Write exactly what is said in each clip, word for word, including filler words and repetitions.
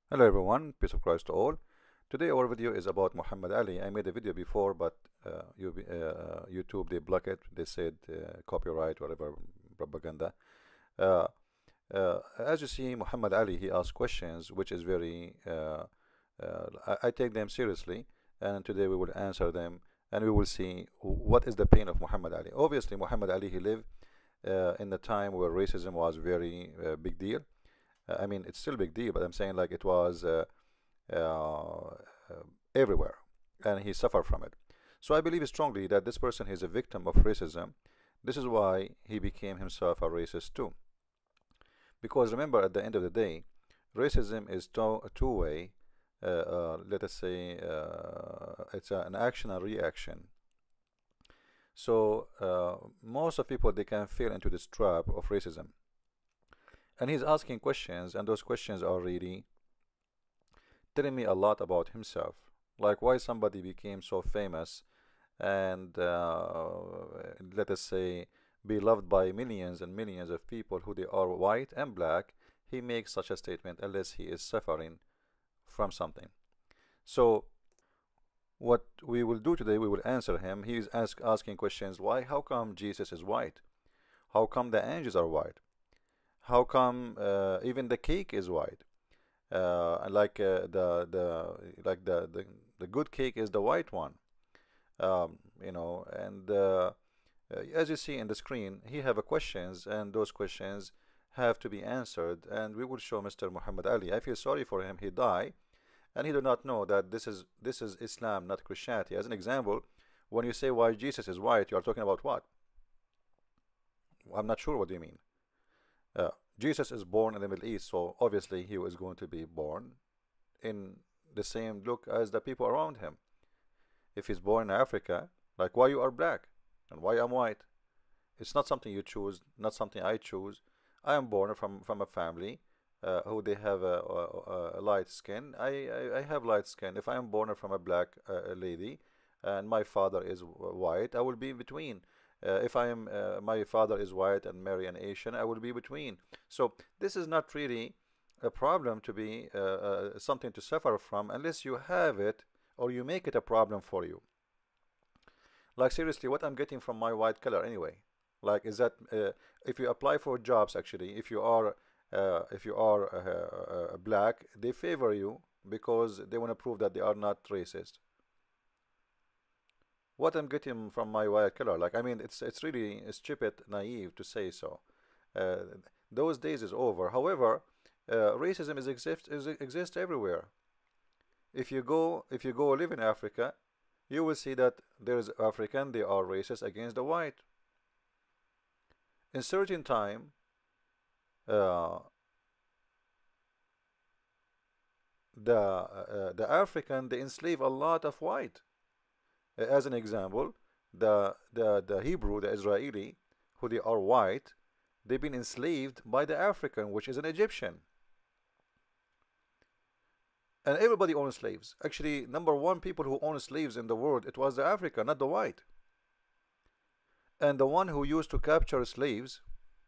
Hello everyone, peace of Christ to all. Today our video is about Muhammad Ali. I made a video before, but uh, you, uh, YouTube they block it. They said uh, copyright, whatever propaganda. Uh, uh, as you see, Muhammad Ali he asks questions, which is very. Uh, uh, I, I take them seriously, and today we will answer them, and we will see what is the pain of Muhammad Ali. Obviously, Muhammad Ali he lived uh, in the time where racism was very uh, big deal. Uh, I mean, it's still a big deal, but I'm saying like it was uh, uh, everywhere, and he suffered from it. So I believe strongly that this person is a victim of racism. This is why he became himself a racist too. Because remember, at the end of the day, racism is to a two-way. Uh, uh, let us say uh, it's a, an action and reaction. So uh, most of people they can fall into this trap of racism, and he's asking questions, and those questions are really telling me a lot about himself, like why somebody became so famous and uh, let us say be loved by millions and millions of people who they are white and black. He makes such a statement unless he is suffering from something. So what we will do today, we will answer him. He is ask, asking questions. Why? How come Jesus is white? How come the angels are white? How come uh, even the cake is white? Uh, like uh, the the like the, the the good cake is the white one. Um, you know, and uh, uh, as you see in the screen, he have a questions, and those questions have to be answered. And we will show Mister Muhammad Ali. I feel sorry for him. He died, and he do not know that this is this is Islam, not Christianity. As an example, when you say why Jesus is white, you are talking about what? I'm not sure what do you mean. Uh, Jesus is born in the Middle East, so obviously he was going to be born in the same look as the people around him. If he's born in Africa, like why you are black and why I'm white? It's not something you choose, not something I choose. I am born from from a family uh, who they have a, a, a light skin. I, I, I have light skin. If I am born from a black uh, lady and my father is white, I will be in between. Uh, if I am uh, my father is white and marry an Asian, I will be between. So this is not really a problem to be uh, uh, something to suffer from unless you have it or you make it a problem for you. Like seriously, what I'm getting from my white color anyway? Like is that uh, if you apply for jobs actually, if you are uh, if you are uh, uh, black, they favor you because they want to prove that they are not racist. What I'm getting from my white color, like I mean, it's it's really stupid, naive to say so. Uh, those days is over. However, uh, racism is exist is exist everywhere. If you go if you go live in Africa, you will see that there's African they are racist against the white. In certain time, uh, the uh, the African they enslave a lot of white. As an example, the the the Hebrew, the Israeli, who they are white, they've been enslaved by the African, which is an Egyptian. And everybody owns slaves. Actually, number one people who own slaves in the world, it was the African, not the white. And the one who used to capture slaves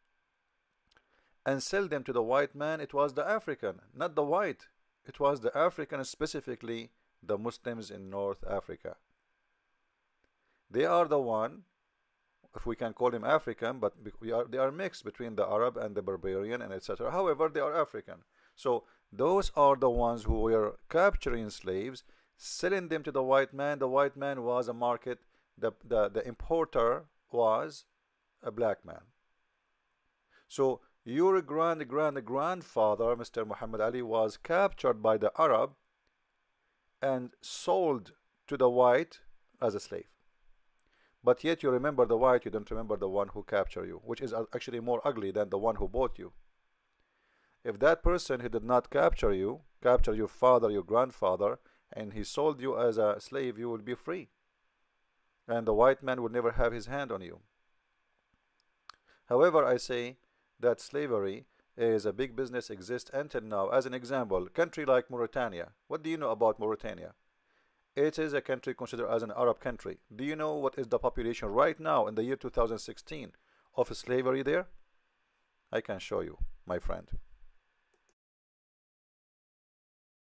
and sell them to the white man, it was the African, not the white. It was the African, specifically the Muslims in North Africa. They are the one, if we can call them African, but we are they are mixed between the Arab and the barbarian and et cetera. However, they are African. So those are the ones who were capturing slaves, selling them to the white man. The white man was a market. The the, the importer was a black man. So your grand grand grandfather, Mister Muhammad Ali, was captured by the Arab and sold to the white as a slave. But yet you remember the white, you don't remember the one who captured you, which is actually more ugly than the one who bought you. If that person who did not capture you, capture your father, your grandfather, and he sold you as a slave, you will be free. And the white man will never have his hand on you. However, I say that slavery is a big business, exists until now. As an example, country like Mauritania. What do you know about Mauritania? It is a country considered as an Arab country. Do you know what is the population right now in the year two thousand sixteen of slavery there? I can show you, my friend.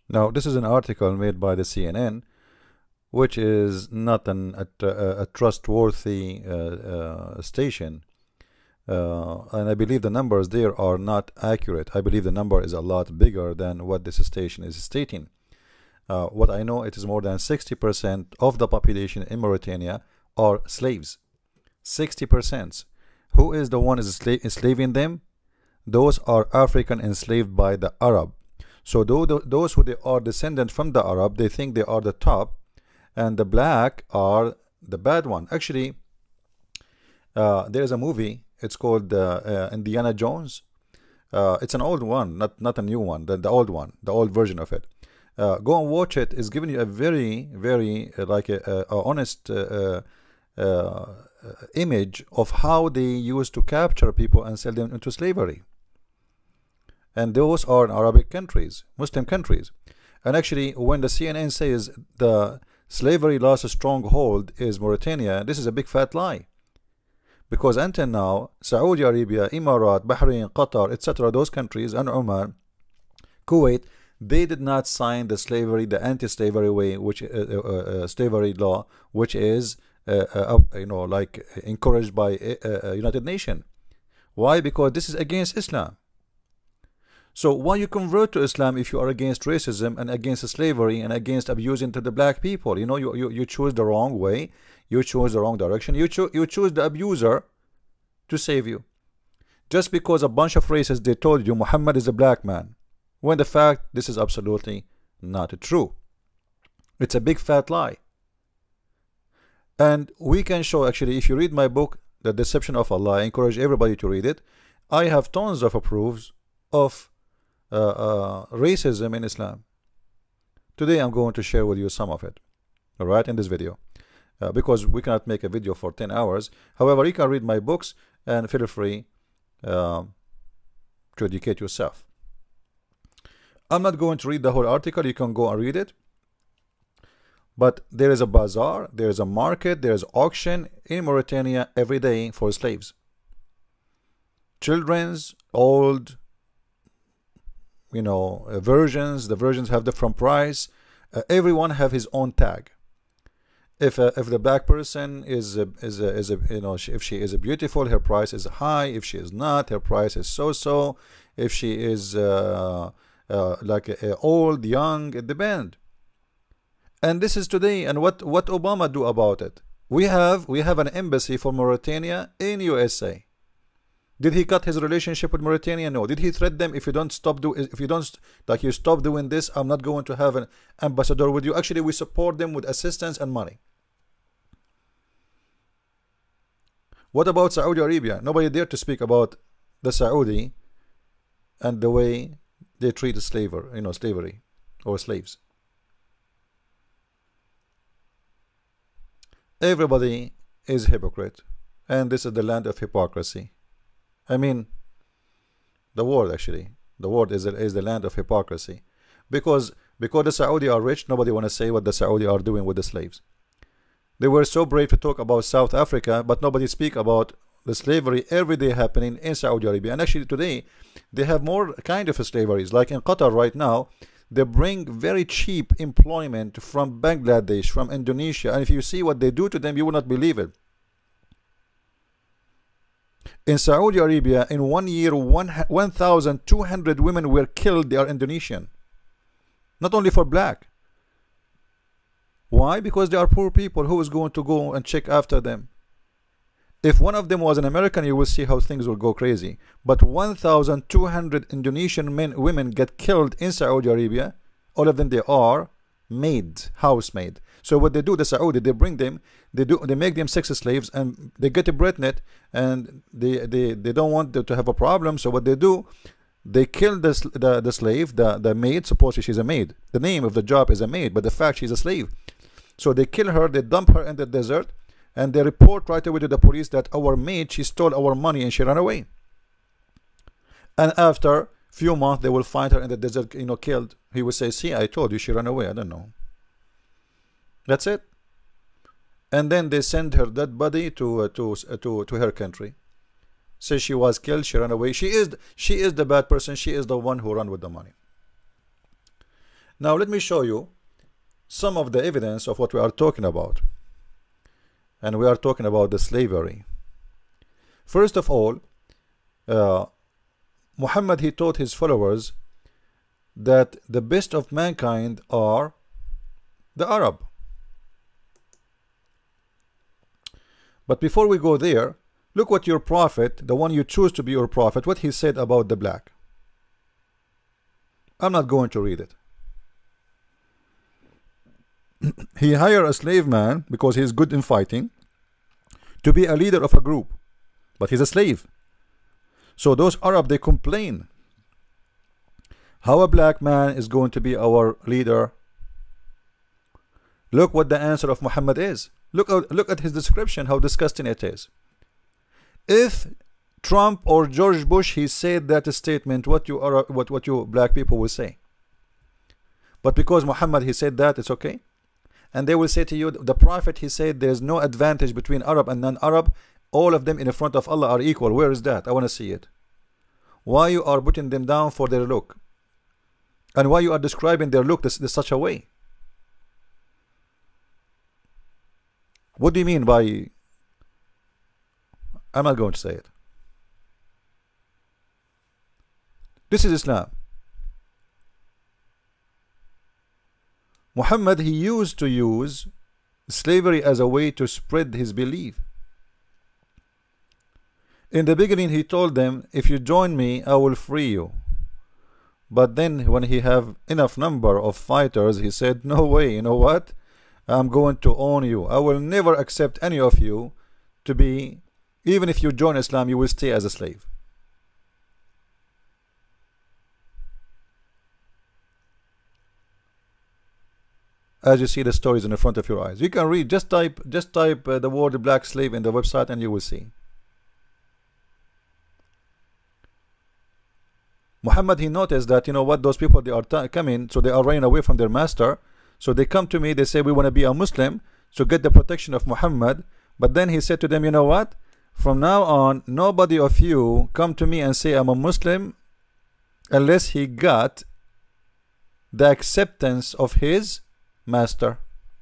Now, this is an article made by the C N N, which is not an, a, a, a trustworthy uh, uh, station. Uh, and I believe the numbers there are not accurate. I believe the number is a lot bigger than what this station is stating. Uh, what I know, it is more than sixty percent of the population in Mauritania are slaves. sixty percent. Who is the one is enslaving them? Those are African enslaved by the Arab. So those who they are descendant from the Arab, they think they are the top, and the black are the bad one. Actually, uh, there is a movie. It's called uh, uh, Indiana Jones. Uh, it's an old one, not not a new one. The, the old one, the old version of it. Uh, go and watch it. It's giving you a very, very uh, like a, a, a honest uh, uh, uh, image of how they used to capture people and sell them into slavery. And those are in Arabic countries, Muslim countries. And actually, when the C N N says the slavery lost a stronghold is Mauritania, this is a big fat lie. Because until now, Saudi Arabia, Emirat, Bahrain, Qatar, et cetera, those countries, and Oman, Kuwait, they did not sign the slavery, the anti-slavery way, which uh, uh, uh, slavery law, which is uh, uh, you know, like encouraged by uh, uh, United Nations. Why? Because this is against Islam. So why you convert to Islam if you are against racism and against slavery and against abusing to the black people? You know, you you, you choose the wrong way, you choose the wrong direction, you choose you choose the abuser to save you. Just because a bunch of racists they told you Muhammad is a black man, when the fact this is absolutely not true. It's a big fat lie. And we can show, actually, if you read my book, The Deception of Allah, I encourage everybody to read it. I have tons of proofs of uh, uh, racism in Islam. Today I'm going to share with you some of it, all right, in this video, uh, because we cannot make a video for ten hours. However, you can read my books and feel free uh, to educate yourself. I'm not going to read the whole article. You can go and read it. But there is a bazaar, there is a market, there is auction in Mauritania every day for slaves. Children's, old, you know, uh, versions. The versions have different price. Uh, everyone have his own tag. If uh, if the black person is a, is a, is a, you know, she, if she is a beautiful, her price is high. If she is not, her price is so-so. If she is uh, uh, like uh, old, young, it depends. And this is today. And what what Obama do about it? We have we have an embassy for Mauritania in U S A. Did he cut his relationship with Mauritania? No. Did he threat them? If you don't stop do if you don't like you stop doing this, I'm not going to have an ambassador with you. Actually, we support them with assistance and money. What about Saudi Arabia? Nobody dare to speak about the Saudi and the way they treat slaver, you know, slavery or slaves. Everybody is hypocrite, and this is the land of hypocrisy. I mean, the world actually, the world is is the land of hypocrisy, because because the Saudi are rich, nobody want to say what the Saudi are doing with the slaves. They were so brave to talk about South Africa, but nobody speak about the slavery every day happening in Saudi Arabia. And actually today, they have more kind of slaveries, like in Qatar right now. They bring very cheap employment from Bangladesh, from Indonesia, and if you see what they do to them, you will not believe it. In Saudi Arabia, in one year, one thousand two hundred women were killed. They are Indonesian. Not only for black. Why? Because they are poor people. Who is going to go and check after them? If one of them was an American, you will see how things will go crazy. But one thousand two hundred Indonesian men, women get killed in Saudi Arabia. All of them, they are maid, housemaid. So what they do, the Saudi, they bring them, they do, they make them sex slaves, and they get a pregnant, and they they they don't want them to have a problem. So what they do, they kill the the, the slave, the the maid. Supposedly she's a maid. The name of the job is a maid, but the fact she's a slave. So they kill her, they dump her in the desert. And they report right away to the police that our maid, she stole our money and she ran away. And after few months, they will find her in the desert, you know, killed. He will say, see, I told you she ran away. I don't know. That's it. And then they send her dead body to uh, to uh, to to her country. Say she was killed, she ran away. She is she is the bad person. She is the one who ran with the money. Now let me show you some of the evidence of what we are talking about. And we are talking about the slavery. First of all, uh, Muhammad, he taught his followers that the best of mankind are the Arab. But before we go there, look what your prophet, the one you choose to be your prophet, what he said about the black. I'm not going to read it. He hired a slave man because he is good in fighting to be a leader of a group, but he's a slave. So those Arab, they complain, how a black man is going to be our leader. Look what the answer of Muhammad is. Look at, look at his description, how disgusting it is. If Trump or George Bush, he said that statement, what you are, what what you black people will say. But because Muhammad, he said that, it's okay. And they will say to you, the prophet, he said there's no advantage between Arab and non-Arab. All of them in front of Allah are equal. Where is that? I want to see it. Why you are putting them down for their look? And why you are describing their look this, this such a way? What do you mean by... I'm not going to say it. This is Islam. Muhammad, he used to use slavery as a way to spread his belief. In the beginning, he told them, if you join me, I will free you. But then when he have enough number of fighters, he said, no way, you know what? I'm going to own you. I will never accept any of you to be, even if you join Islam, you will stay as a slave. As you see the stories in the front of your eyes, you can read, just type just type uh, the word black slave in the website and you will see. Muhammad, he noticed that, you know what, those people, they are coming, so they are running away from their master. So they come to me, they say, we want to be a Muslim to get the protection of Muhammad. But then he said to them, you know what, from now on, nobody of you come to me and say I'm a Muslim unless he got the acceptance of his master.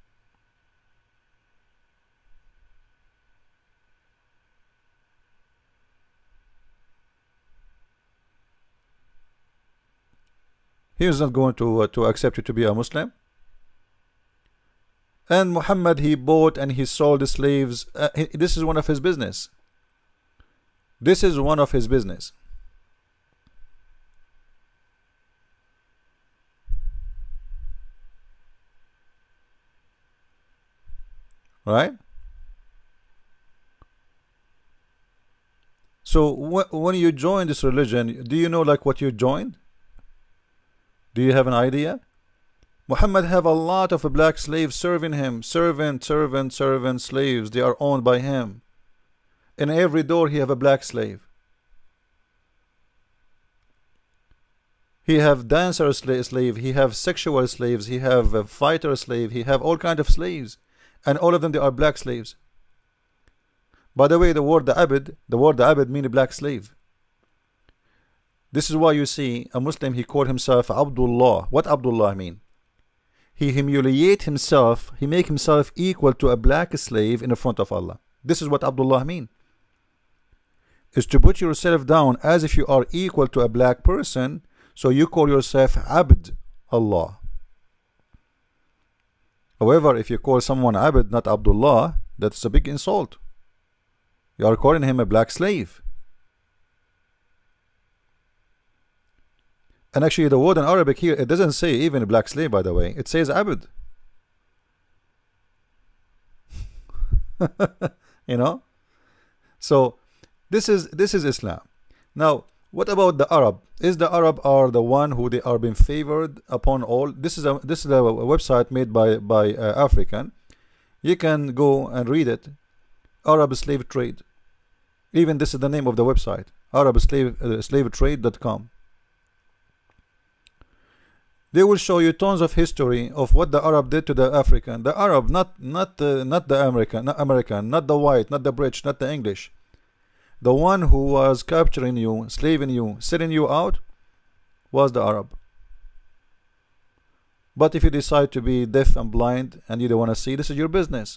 He is not going to uh, to accept you to be a Muslim. And Muhammad, he bought and he sold the slaves. Uh, he, this is one of his business. This is one of his business. Right? So wh when you join this religion, do you know like what you joined? Do you have an idea? Muhammad have a lot of black slaves serving him. Servant, servant, servant, slaves. They are owned by him. In every door he have a black slave. He have dancer slave. He have sexual slaves. He have a fighter slave. He have all kind of slaves. And all of them, they are black slaves. By the way, the word the abid, the word the abid means black slave. This is why you see a Muslim, he called himself Abdullah. What Abdullah mean? He humiliate himself, he make himself equal to a black slave in the front of Allah. This is what Abdullah mean. Is to put yourself down as if you are equal to a black person, so you call yourself Abd Allah. However, if you call someone Abd, not Abdullah, that's a big insult. You are calling him a black slave. And actually the word in Arabic here, it doesn't say even a black slave, by the way. It says Abd. You know? So this is this is Islam. Now, what about the Arab? Is the Arab are the one who they are being favored upon all? This is a this is a website made by by uh, African. You can go and read it. Arab slave trade. Even this is the name of the website. Arab slave uh, slave trade dot com. They will show you tons of history of what the Arab did to the African. The Arab, not not the not the American, not American, not the white, not the British, not the English. The one who was capturing you, slaving you, selling you out, was the Arab. But if you decide to be deaf and blind and you don't want to see, this is your business.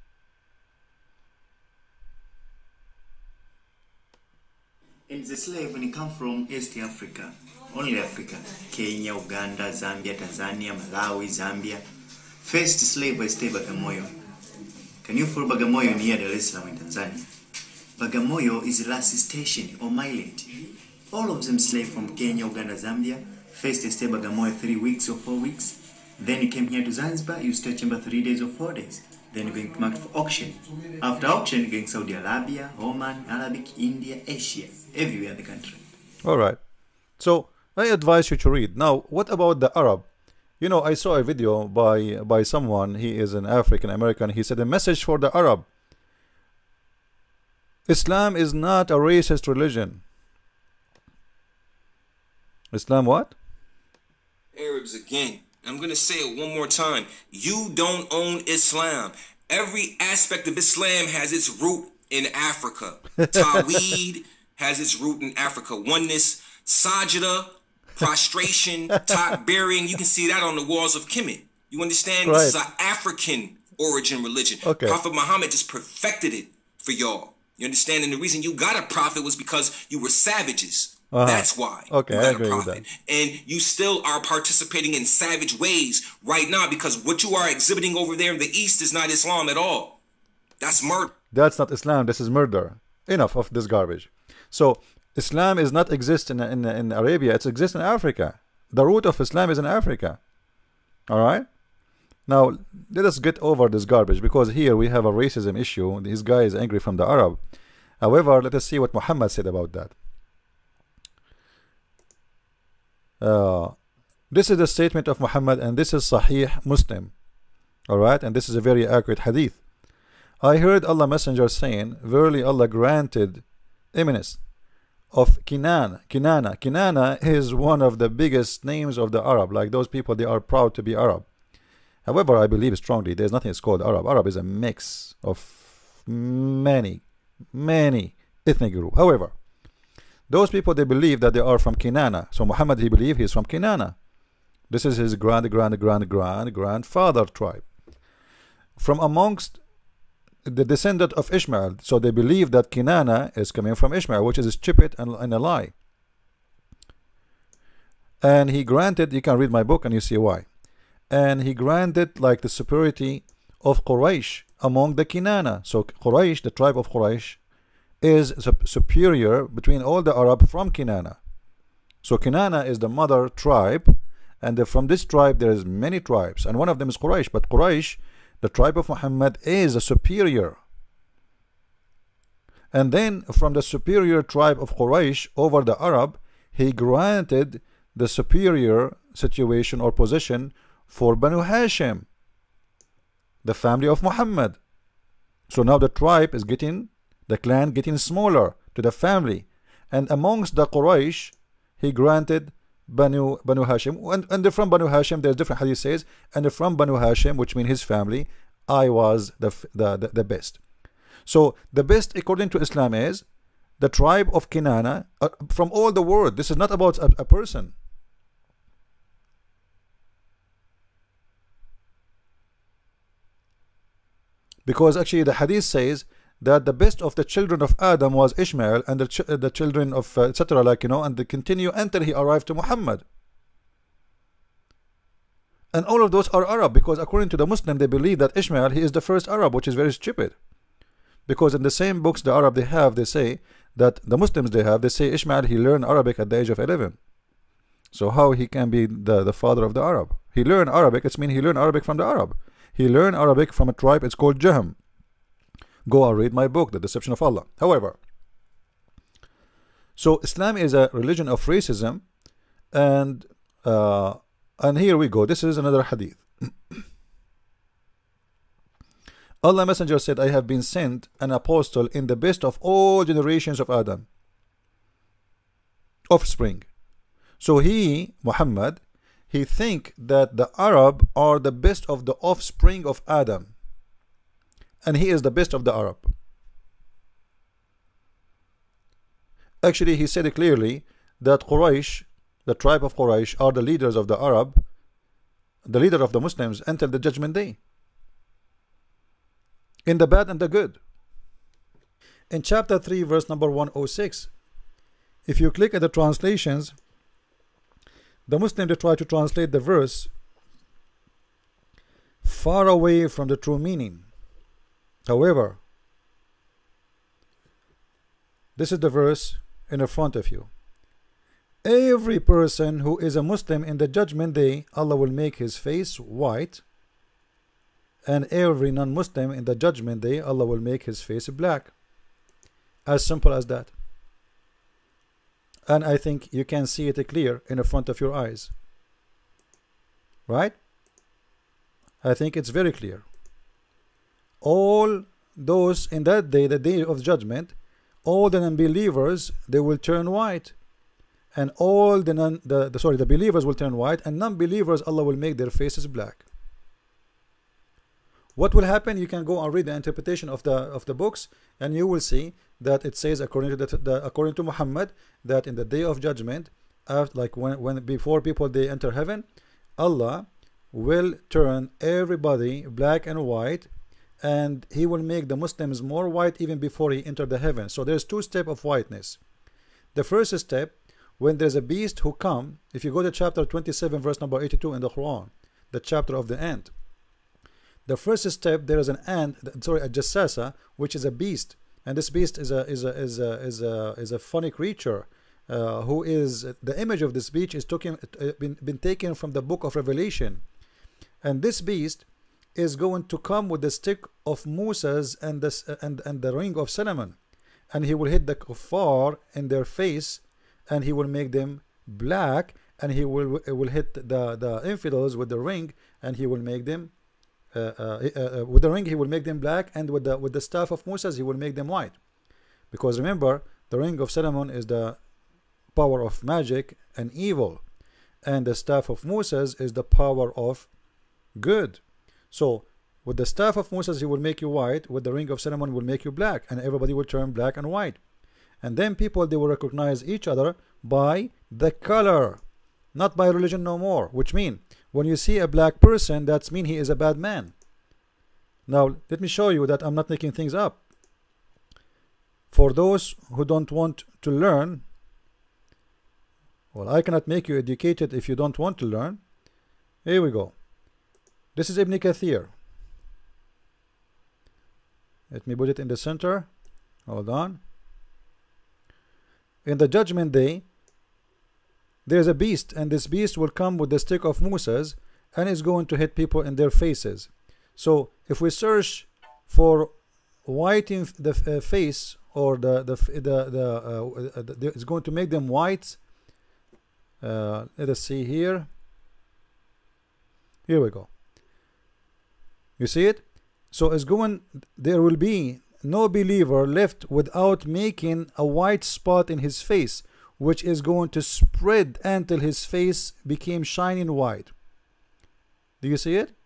And the slave, when he come from East Africa, only Africa, Kenya, Uganda, Zambia, Tanzania, Malawi, Zambia. First slave was stay Bagamoyo. Can you follow Bagamoyo near Dar es Salaam in Tanzania? Bagamoyo is the last station or island. All of them slave from Kenya, Uganda, Zambia. First they stay Bagamoyo three weeks or four weeks. Then you came here to Zanzibar, you stay chamber three days or four days. Then you're going to market for auction. After auction, you're going to Saudi Arabia, Oman, Arabic, India, Asia, everywhere in the country. All right. So I advise you to read. Now, what about the Arab? You know, I saw a video by by someone. He is an African American. He said a message for the Arab. Islam is not a racist religion. Islam what? Arabs again. I'm going to say it one more time. You don't own Islam. Every aspect of Islam has its root in Africa. Tawheed has its root in Africa. Oneness, sajda, prostration, top bearing. You can see that on the walls of Kemet. You understand? Right. This is an African origin religion. Okay. Prophet Muhammad just perfected it for y'all. You understand? And the reason you got a prophet was because you were savages. Uh-huh. That's why. Okay, you I got agree a with prophet. that. And you still are participating in savage ways right now because what you are exhibiting over there in the East is not Islam at all. That's murder. That's not Islam. This is murder. Enough of this garbage. So Islam is not exist in, in, in Arabia. It exists in Africa. The root of Islam is in Africa. All right? Now, let us get over this garbage because here we have a racism issue. This guy is angry from the Arab. However, let us see what Muhammad said about that. Uh, this is the statement of Muhammad, and this is Sahih Muslim. Alright, and this is a very accurate hadith. I heard Allah Messenger saying, verily Allah granted eminence of Kinana. Kinana. Kinana is one of the biggest names of the Arab. Like those people, they are proud to be Arab. However, I believe strongly there's nothing called Arab. Arab is a mix of many, many ethnic groups. However, those people, they believe that they are from Kinana. So Muhammad, he believed he's from Kinana. This is his grand, grand, grand, grand, grandfather tribe. From amongst the descendant of Ishmael. So they believe that Kinana is coming from Ishmael, which is stupid and, and a lie. And he granted, you can read my book and you see why. And he granted like the superiority of Quraysh among the Kinana. So Quraysh, the tribe of Quraysh, is superior between all the Arab from Kinana. So Kinana is the mother tribe, and from this tribe there is many tribes, and one of them is Quraysh. But Quraysh, the tribe of Muhammad, is a superior. And then from the superior tribe of Quraysh over the Arab, he granted the superior situation or position for Banu Hashim, the family of Muhammad. So now the tribe is getting, the clan getting smaller to the family. And amongst the Quraysh, he granted Banu, Banu Hashim. And, and from Banu Hashim, there's different hadith says, and from Banu Hashim, which means his family, I was the, the, the, the best. So the best according to Islam is the tribe of Kinana uh, from all the world. This is not about a, a person. Because actually the hadith says that the best of the children of Adam was Ishmael, and the, ch the children of uh, et cetera, like, you know, and they continue until he arrived to Muhammad. And all of those are Arab, because according to the Muslim, they believe that Ishmael, he is the first Arab, which is very stupid. Because in the same books the Arab they have, they say that the Muslims they have, they say Ishmael, he learned Arabic at the age of eleven. So how he can be the, the father of the Arab? He learned Arabic, it means he learned Arabic from the Arab. He learned Arabic from a tribe, it's called Jahm. Go and read my book, The Deception of Allah. However, so Islam is a religion of racism, and uh, and here we go. This is another hadith. Allah Messenger said, I have been sent an apostle in the best of all generations of Adam, offspring. So he, Muhammad, he think that the Arab are the best of the offspring of Adam, and he is the best of the Arab. Actually, he said clearly that Quraysh, the tribe of Quraysh, are the leaders of the Arab, the leader of the Muslims until the judgment day, in the bad and the good. In chapter three, verse number one oh six, if you click at the translations, the Muslims, they try to translate the verse far away from the true meaning. However, this is the verse in the front of you. Every person who is a Muslim in the judgment day, Allah will make his face white, and every non-Muslim in the judgment day, Allah will make his face black. As simple as that. And I think you can see it clear in the front of your eyes, right? I think it's very clear. All those in that day, the day of judgment, all the non-believers, they will turn white, and all the non the, the sorry the believers will turn white, and non-believers, Allah will make their faces black. What will happen? You can go and read the interpretation of the of the books, and you will see that it says, according to the, the according to Muhammad, that in the day of judgment, after, like when when before people they enter heaven, Allah will turn everybody black and white, and He will make the Muslims more white even before He entered the heaven. So there's two steps of whiteness. The first step, when there's a beast who come, if you go to chapter twenty-seven, verse number eighty-two in the Quran, the chapter of the ant. The first step, there is an ant, sorry, a jassasa, which is a beast, and this beast is a is a is a is a is a funny creature, uh, who is the image of this beast is taken uh, been been taken from the book of Revelation, and this beast is going to come with the stick of Moses and this uh, and and the ring of Solomon, and he will hit the kuffar in their face, and he will make them black, and he will will hit the the infidels with the ring, and he will make them. Uh, uh, uh, with the ring he will make them black, and with the with the staff of Moses he will make them white, because remember, the ring of Solomon is the power of magic and evil, and the staff of Moses is the power of good. So with the staff of Moses he will make you white, with the ring of Solomon will make you black, and everybody will turn black and white. And then people, they will recognize each other by the color, not by religion no more, which mean when you see a black person, that's mean he is a bad man. Now let me show you that I'm not making things up. For those who don't want to learn, well, I cannot make you educated if you don't want to learn. Here we go. This is Ibn Kathir. Let me put it in the center. Hold on. In the judgment day, there is a beast, and this beast will come with the stick of Moses, and is going to hit people in their faces. So if we search for whiting the uh, face, or the the the, the, uh, the it's going to make them white. Uh, let us see here. Here we go. You see it? So it's going. There will be no believer left without making a white spot in his face, which is going to spread until his face became shining white. Do you see it?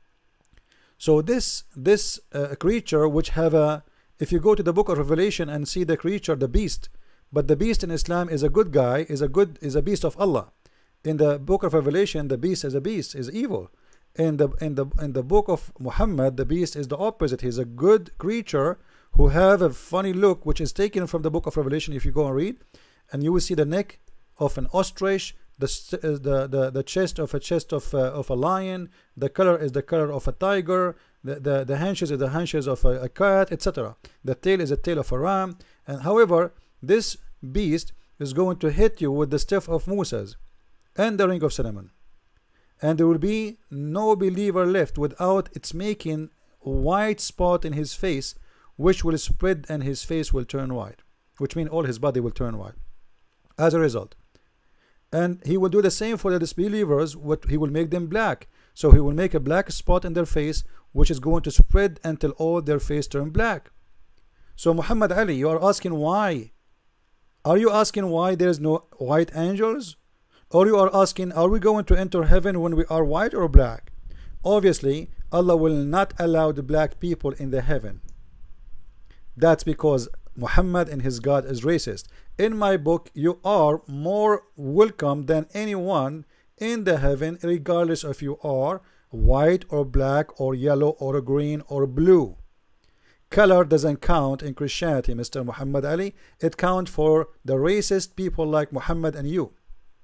So this this uh, creature, which have a, if you go to the book of Revelation and see the creature, the beast, but the beast in Islam is a good guy, is a good is a beast of Allah. In the book of Revelation, the beast is a beast, is evil. In the in the in the book of Muhammad, the beast is the opposite. He's a good creature who have a funny look, which is taken from the book of Revelation. If you go and read, and you will see the neck of an ostrich, the the the, the chest of a chest of uh, of a lion, the color is the color of a tiger, the the, the haunches is the haunches of a, a cat, et cetera. The tail is the tail of a ram. And however, this beast is going to hit you with the staff of Moses and the ring of Solomon, and there will be no believer left without its making a white spot in his face, which will spread and his face will turn white, which means all his body will turn white as a result. And he will do the same for the disbelievers. What he will make them black, so he will make a black spot in their face, which is going to spread until all their face turn black. So Muhammad Ali, you are asking why? Are you asking why there is no white angels? Or you are asking, are we going to enter heaven when we are white or black? Obviously, Allah will not allow the black people in the heaven. That's because Muhammad and his God is racist. In my book, you are more welcome than anyone in the heaven, regardless if you are white or black or yellow or green or blue. Color doesn't count in Christianity, Mister Muhammad Ali. It counts for the racist people like Muhammad and you.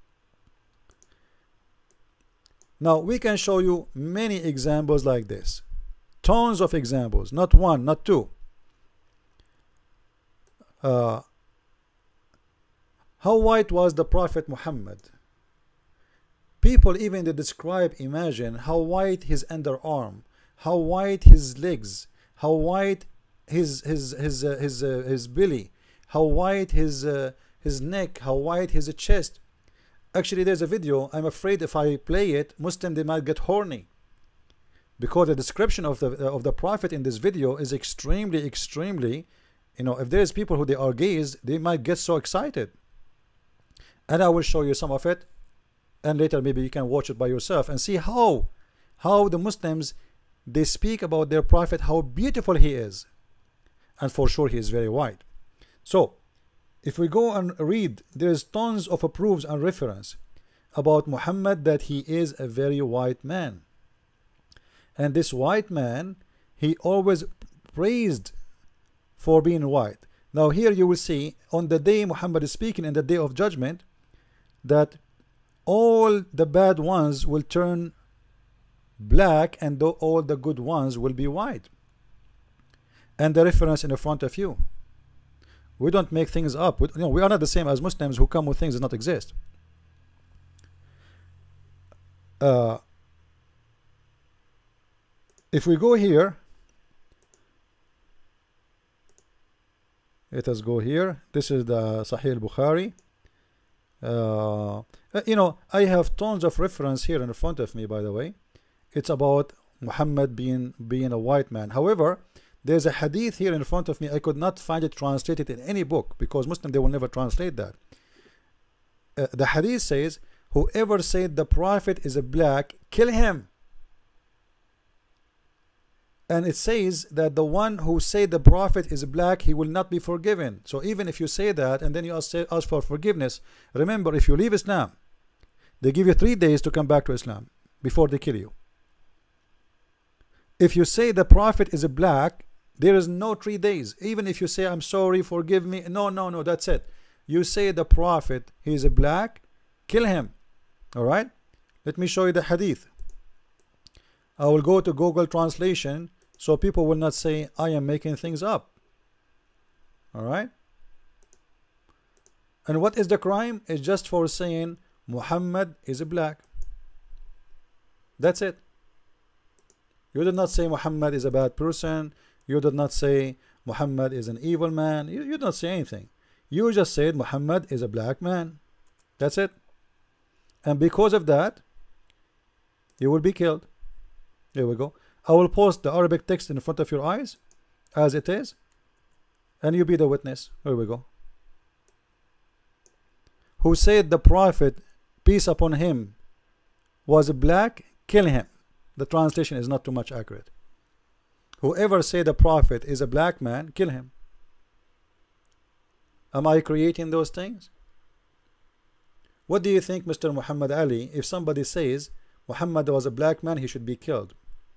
Now we can show you many examples like this. Tons of examples, not one, not two. Uh, how white was the Prophet Muhammad? People even they describe, imagine how white his underarm, how white his legs, how white his his his uh, his uh, his belly, how white his uh, his neck, how white his chest. Actually, there's a video. I'm afraid if I play it, Muslim they might get horny, because the description of the uh, of the Prophet in this video is extremely, extremely. You know, if there's people who they are gays, they might get so excited. And I will show you some of it, and later maybe you can watch it by yourself and see how how the Muslims they speak about their Prophet, how beautiful he is, and for sure he is very white. So if we go and read, there's tons of proofs and reference about Muhammad that he is a very white man, and this white man he always praised for being white. Now here you will see on the day Muhammad is speaking in the day of judgment that all the bad ones will turn black and all the good ones will be white. And the reference in the front of you. We don't make things up. We, you know, we are not the same as Muslims who come with things that not exist. Uh, if we go here, let us go here. This is the Sahih al-Bukhari. Uh, you know, I have tons of reference here in front of me, by the way. It's about Muhammad being being a white man. However, there's a hadith here in front of me. I could not find it translated in any book, because Muslim they will never translate that. Uh, the hadith says, whoever said the Prophet is a black, kill him. And it says that the one who said the Prophet is black, he will not be forgiven. So even if you say that and then you ask, ask for forgiveness, remember, if you leave Islam, they give you three days to come back to Islam before they kill you. If you say the Prophet is a black, there is no three days. Even if you say I'm sorry, forgive me, no, no, no, that's it. You say the Prophet he is a black, kill him. All right, let me show you the hadith. I will go to Google translation so people will not say I am making things up. All right, and what is the crime? It's just for saying Muhammad is a black. That's it. You did not say Muhammad is a bad person. You did not say Muhammad is an evil man. You, you did not say anything. You just said Muhammad is a black man. That's it. And because of that, you will be killed. Here we go. I will post the Arabic text in front of your eyes as it is, and you be the witness. Here we go. Who said the Prophet, peace upon him, was black, kill him. The translation is not too much accurate. Whoever said the Prophet is a black man, kill him. Am I creating those things? What do you think, Mister Muhammad Ali, if somebody says Muhammad was a black man, he should be killed?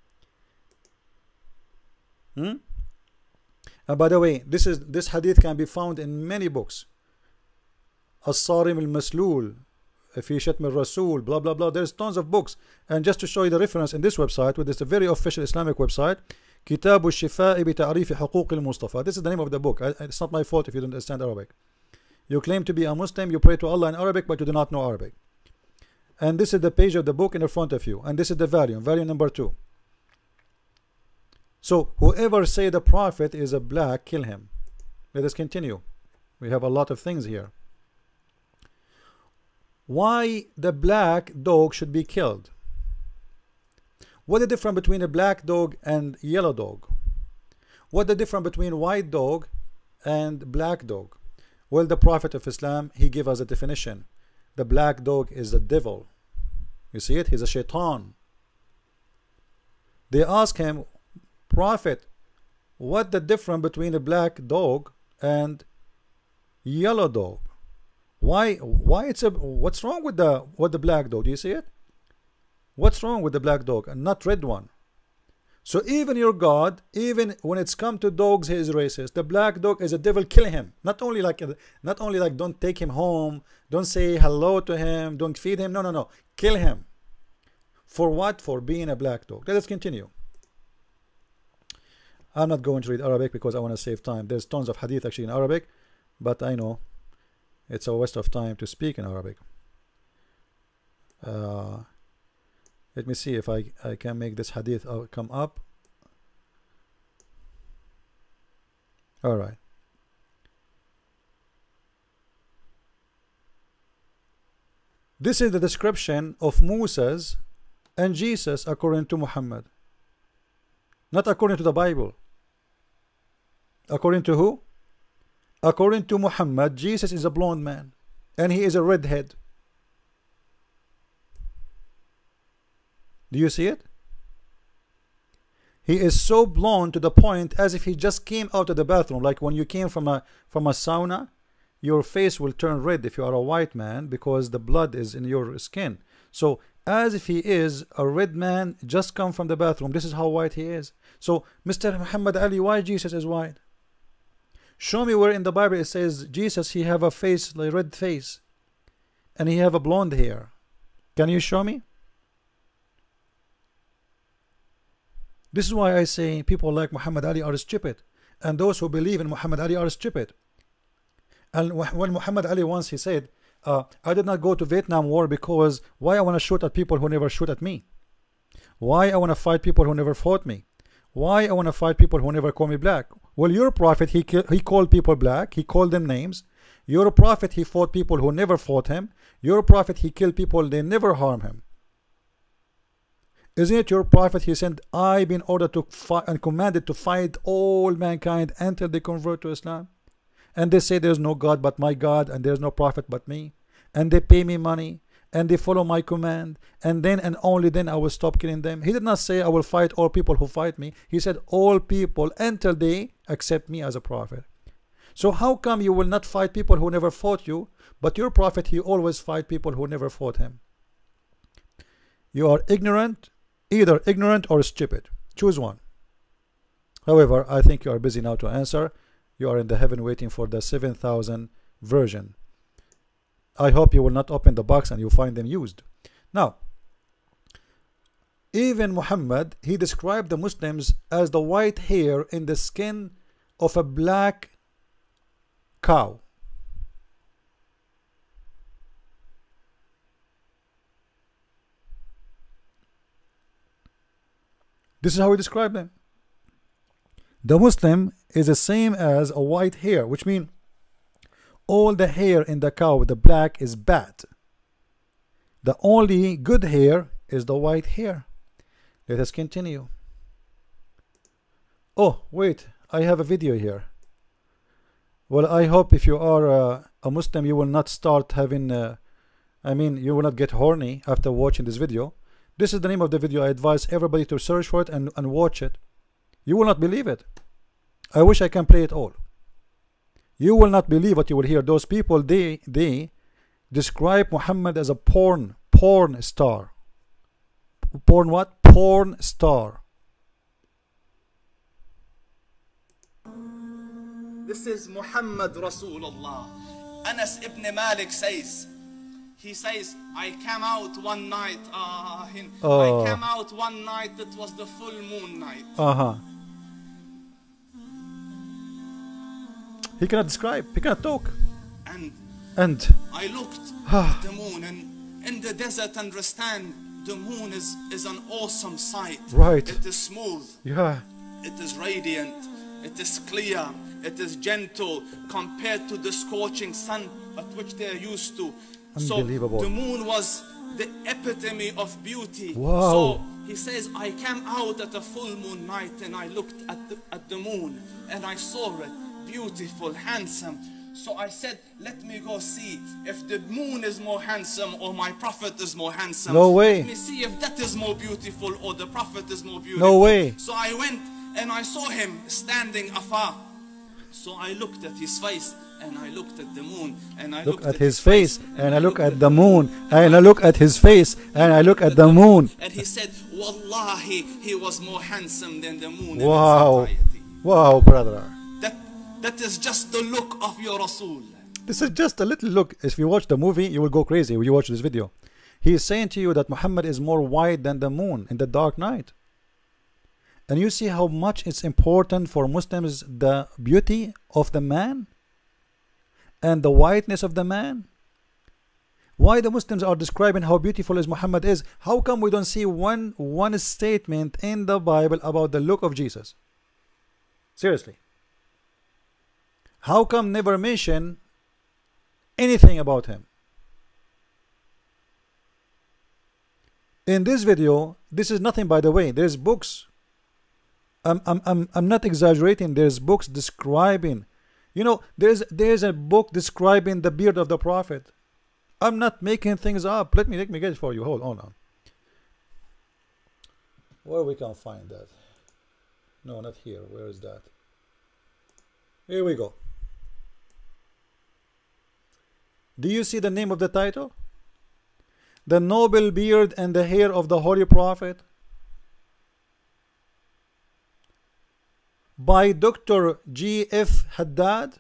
Hmm? And by the way, this is this hadith can be found in many books. As-Sarim al-Maslul, Fi Shatm al-Rasul, blah blah blah. There's tons of books. And just to show you the reference in this website, which is a very official Islamic website, Kitab al-Shifa bi Ta'rif Huquq al-Mustafa. This is the name of the book. I, it's not my fault if you don't understand Arabic. You claim to be a Muslim, you pray to Allah in Arabic, but you do not know Arabic. And this is the page of the book in the front of you, and this is the volume, volume number two. So whoever say the Prophet is a black, kill him. Let us continue. We have a lot of things here. Why the black dog should be killed? What is the difference between a black dog and yellow dog? What the difference between white dog and black dog? Well, the Prophet of Islam, he gave us a definition. The black dog is the devil. You see it? He's a shaitan. They ask him, Prophet, what the difference between a black dog and yellow dog? Why? Why it's a? What's wrong with the with the black dog? Do you see it? What's wrong with the black dog and not red one? So even your God, even when it's come to dogs, he is racist. The black dog is a devil. Kill him. Not only like, not only like, don't take him home. Don't say hello to him. Don't feed him. No, no, no. Kill him. For what? For being a black dog. Let us continue. I'm not going to read Arabic because I want to save time. There's tons of hadith actually in Arabic, but I know it's a waste of time to speak in Arabic. Uh, let me see if I, I can make this hadith come up. All right. This is the description of Moses and Jesus according to Muhammad. Not according to the Bible. According to who? According to Muhammad, Jesus is a blonde man and he is a redhead. Do you see it? He is so blonde to the point as if he just came out of the bathroom. Like when you came from a from a sauna, your face will turn red if you are a white man because the blood is in your skin. So as if he is a red man just come from the bathroom. This is how white he is. So Mister Muhammad Ali, why Jesus is white? Show me where in the Bible it says Jesus he have a face like red face and he have a blonde hair. Can you show me? This is why I say people like Muhammad Ali are stupid, and those who believe in Muhammad Ali are stupid. And when Muhammad Ali once he said, uh, I did not go to Vietnam War because why I want to shoot at people who never shoot at me? Why I want to fight people who never fought me? Why I want to fight people who never call me black? Well, your prophet, he, he called people black. He called them names. Your prophet, he fought people who never fought him. Your prophet, he killed people, they never harm him. Isn't it your prophet, he said, I been ordered to fight and commanded to fight all mankind until they convert to Islam? And they say there's no God but my God, and there's no prophet but me. And they pay me money, and they follow my command, and then and only then I will stop killing them. He did not say I will fight all people who fight me. He said all people until they accept me as a prophet. So how come you will not fight people who never fought you, but your prophet, he always fight people who never fought him? You are ignorant, either ignorant or stupid. Choose one. However, I think you are busy now to answer. You are in the heaven waiting for the seven thousand version. I hope you will not open the box and you find them used. Now, even Muhammad, he described the Muslims as the white hair in the skin of a black cow. This is how he described them. The Muslim is the same as a white hair, which means all the hair in the cow with the black is bad. The only good hair is the white hair. Let us continue. Oh, wait, I have a video here. Well, I hope if you are uh, a Muslim, you will not start having, uh, I mean, you will not get horny after watching this video. This is the name of the video. I advise everybody to search for it and, and watch it. You will not believe it. I wish I can play it all. You will not believe what you will hear. Those people, they they describe Muhammad as a porn porn star. Porn what? Porn star. This is Muhammad Rasulullah. Anas ibn Malik says, he says, I came out one night, uh, oh. I came out one night, it was the full moon night. Uh-huh. He cannot describe, he cannot talk. And, and I looked at the moon, and in the desert, understand, the moon is, is an awesome sight. Right. It is smooth. Yeah. It is radiant. It is clear. It is gentle compared to the scorching sun at which they are used to. Unbelievable. So the moon was the epitome of beauty. Wow. So he says, I came out at a full moon night and I looked at the, at the moon and I saw it beautiful, handsome. So I said, let me go see if the moon is more handsome or my prophet is more handsome. No way. Let me see if that is more beautiful or the prophet is more beautiful. No way. So I went and I saw him standing afar. So I looked at his face and I looked at the moon, and I Look looked at his face, face, and I look at the moon, and I look at his face, and I look at the moon. And he said, Wallahi, he was more handsome than the moon Wow. in its entirety. Wow, brother. That, that is just the look of your Rasul. This is just a little look. If you watch the movie, you will go crazy when you watch this video. He is saying to you that Muhammad is more white than the moon in the dark night. And you see how much it's important for Muslims, the beauty of the man and the whiteness of the man. Why the Muslims are describing how beautiful is Muhammad is. How come we don't see one one statement in the Bible about the look of Jesus? Seriously. How come never mention anything about him? In this video, this is nothing, by the way. There's books. I'm, I'm, I'm, I'm not exaggerating. There's books describing, you know, there's there's a book describing the beard of the Prophet. I'm not making things up. Let me let me get it for you. Hold on. Hold on. Where we can find that? No, not here. Where is that? Here we go. Do you see the name of the title? The noble beard and the hair of the Holy Prophet, by Doctor G F Haddad.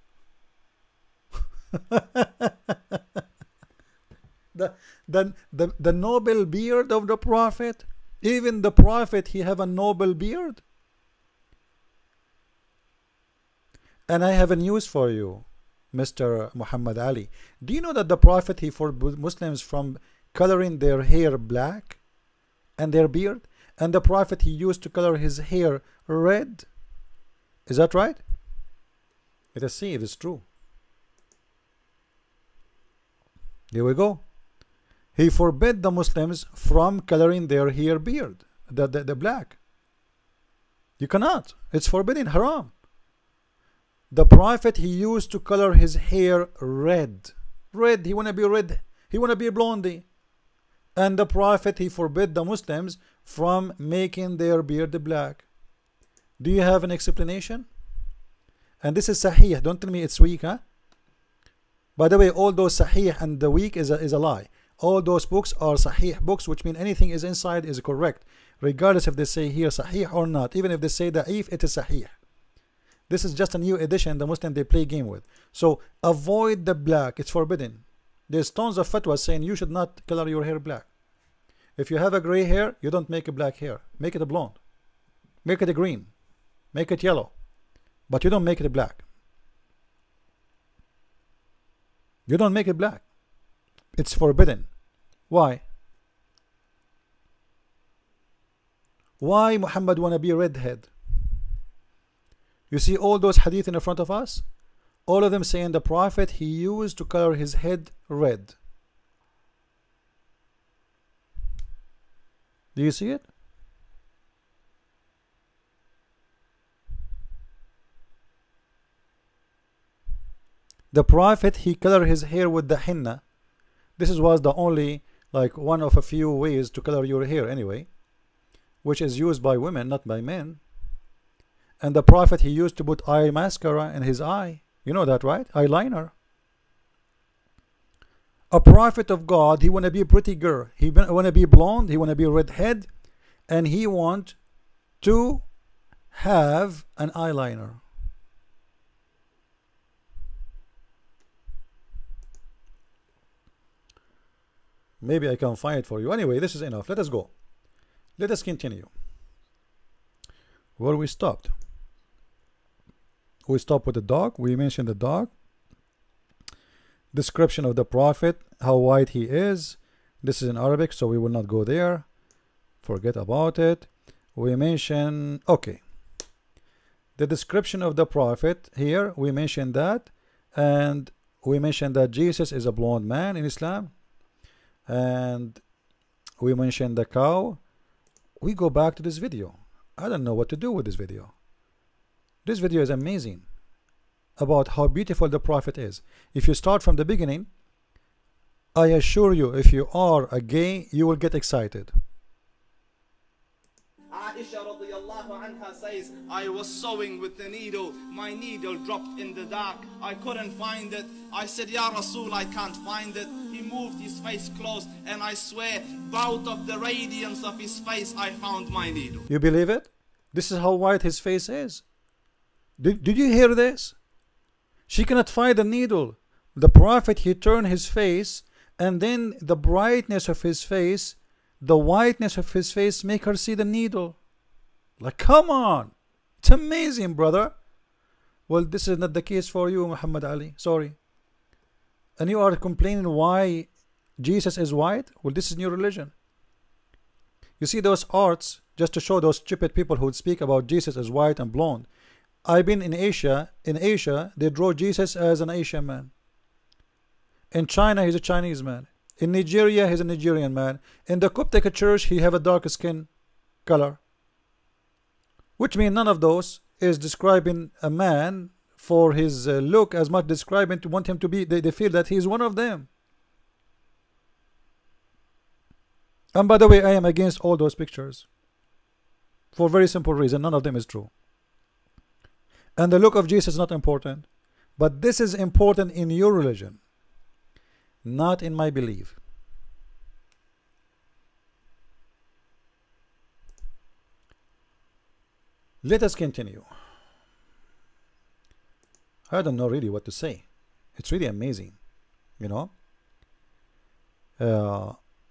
the, the, the, the noble beard of the Prophet. Even the Prophet, he have a noble beard. And I have a news for you, Mister Muhammad Ali. Do you know that the Prophet, he forbade Muslims from coloring their hair black and their beard? And the Prophet, he used to color his hair red. Is that right? Let us see if it's true. Here we go. He forbid the Muslims from coloring their hair beard, the, the, the black. You cannot. It's forbidden, haram. The Prophet, he used to color his hair red. Red, he wanna be red. He wanna be blondie. And the Prophet, he forbid the Muslims from making their beard black. Do you have an explanation? And this is sahih. Don't tell me it's weak, huh? By the way, all those sahih and the weak is a, is a lie. All those books are sahih books, which mean anything is inside is correct, regardless if they say here sahih or not. Even if they say da'if, it is sahih. This is just a new edition the Muslim they play game with. So avoid the black. It's forbidden. There's tons of fatwas saying you should not color your hair black. If you have a gray hair, you don't make a black hair. Make it a blonde. Make it a green. Make it yellow. But you don't make it black. You don't make it black. It's forbidden. Why? Why Muhammad wanna be redhead? You see all those hadith in front of us? All of them saying the Prophet, he used to color his head red. Do you see it? The Prophet, he colored his hair with the henna. This is, was the only, like, one of a few ways to color your hair anyway, which is used by women, not by men. And the Prophet, he used to put eye mascara in his eye. You know that, right? Eyeliner. A prophet of God, he want to be a pretty girl. He want to be blonde. He want to be redhead. And he want to have an eyeliner. Maybe I can find it for you. Anyway, this is enough. Let us go. Let us continue. Where we stopped. We stopped with the dog. We mentioned the dog. Description of the Prophet, how white he is. This is in Arabic, so we will not go there. Forget about it. We mention, okay. The description of the Prophet here, we mentioned that. And we mentioned that Jesus is a blonde man in Islam. And we mentioned the cow. We go back to this video. I don't know what to do with this video. This video is amazing about how beautiful the Prophet is. If you start from the beginning, I assure you, if you are a gay, you will get excited. I Aisha radiallahu anha says, I was sewing with the needle. My needle dropped in the dark. I couldn't find it. I said, Ya Rasul, I can't find it. He moved his face close, and I swear, out of the radiance of his face, I found my needle. You believe it? This is how white his face is. Did, did you hear this? She cannot find the needle. The Prophet, he turned his face, and then the brightness of his face, the whiteness of his face, make her see the needle. Like, come on. It's amazing, brother. Well, this is not the case for you, Muhammad Ali. Sorry. And you are complaining why Jesus is white? Well, this is new religion. You see those arts, just to show those stupid people who would speak about Jesus as white and blonde. I've been in Asia. In Asia, they draw Jesus as an Asian man. In China, he's a Chinese man. In Nigeria, he's a Nigerian man. In the Coptic church, he have a dark skin color. Which means none of those is describing a man for his uh, look as much describing to want him to be, they, they feel that he's one of them. And by the way, I am against all those pictures. For a very simple reason, none of them is true. And the look of Jesus is not important. But this is important in your religion, not in my belief. Let us continue. I don't know really what to say. It's really amazing, you know. Uh,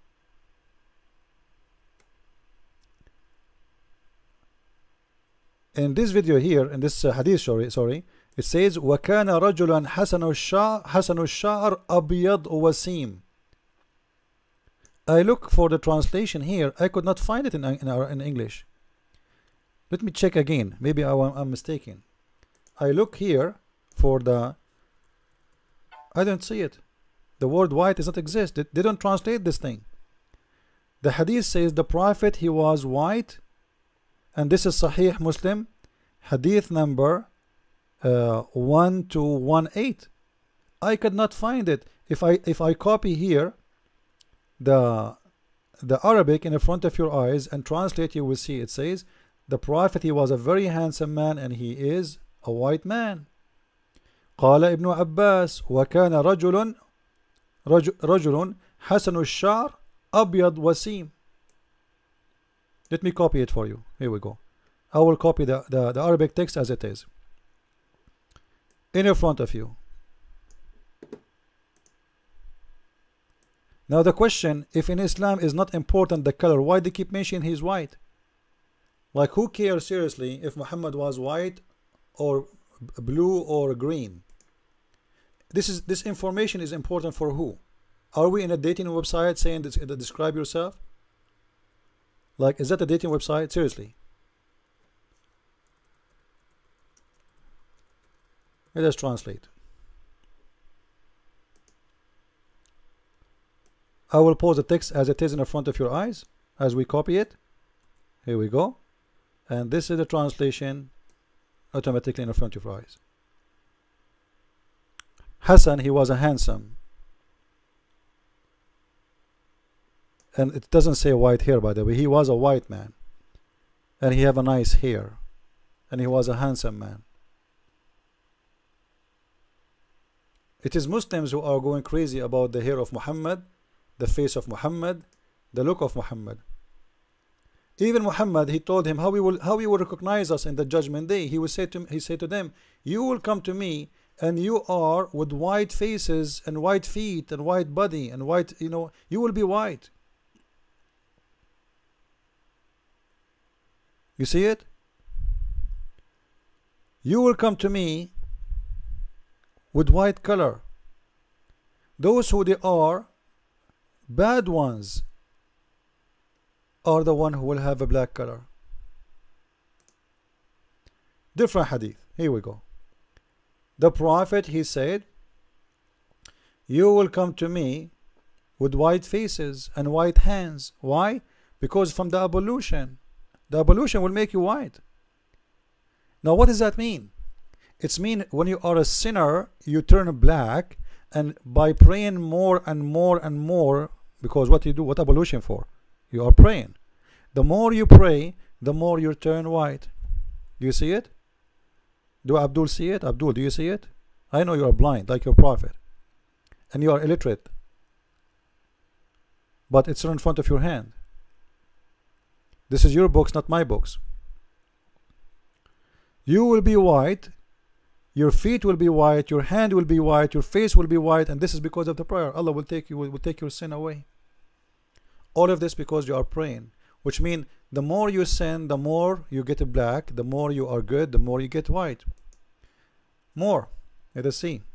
in this video here, in this uh, hadith, sorry, sorry, it says, وَكَانَ رَجُلًا حَسَنُ الشَّعْرِ حَسَنُ الشَّعْرِ أَبْيَضْ وَسِيمٌ. I look for the translation here. I could not find it in, in, our, in English. Let me check again. Maybe I, I'm mistaken. I look here for the... I don't see it. The word white does not exist. They, they don't translate this thing. The hadith says the Prophet, he was white. And this is Sahih Muslim. Hadith number uh, one two one eight. I could not find it. If I if I copy here the the Arabic in the front of your eyes and translate, you will see it says the Prophet, he was a very handsome man and he is a white man. قال ابن عباس وكان رجل رجل حسن الشعر أبيض وسيم. Let me copy it for you. Here we go. I will copy the, the, the Arabic text as it is in front of you. Now the question, if in Islam is not important the color, why they keep mentioning he's white? Like, who cares seriously if Muhammad was white or blue or green? This is this information is important for who? Are we in a dating website saying this, describe yourself? Like, is that a dating website? Seriously. Let us translate. I will pause the text as it is in the front of your eyes as we copy it. Here we go. And this is the translation automatically in the front of your eyes. Hassan, he was a handsome. And it doesn't say white hair, by the way. He was a white man. And he have a nice hair. And he was a handsome man. It is Muslims who are going crazy about the hair of Muhammad, the face of Muhammad, the look of Muhammad. Even Muhammad, he told him how we will how he will recognize us in the judgment day. He will say to he said to them, you will come to me and you are with white faces and white feet and white body and white, you know, you will be white. You see it? You will come to me with white color. Those who they are bad ones are the one who will have a black color. Different hadith. Here we go. The Prophet, he said, you will come to me with white faces and white hands. Why? Because from the ablution, the ablution will make you white. Now what does that mean? It's mean when you are a sinner, you turn black, and by praying more and more and more, because what you do, what ablution for? You are praying. The more you pray, the more you turn white. Do you see it? Do Abdul see it? Abdul, do you see it? I know you are blind like your prophet, and you are illiterate, but it's in front of your hand. This is your books, not my books. You will be white, your feet will be white, your hand will be white, your face will be white, and this is because of the prayer. Allah will take you, will take your sin away. All of this because you are praying, which means the more you sin, the more you get black, the more you are good, the more you get white. More. Let us see.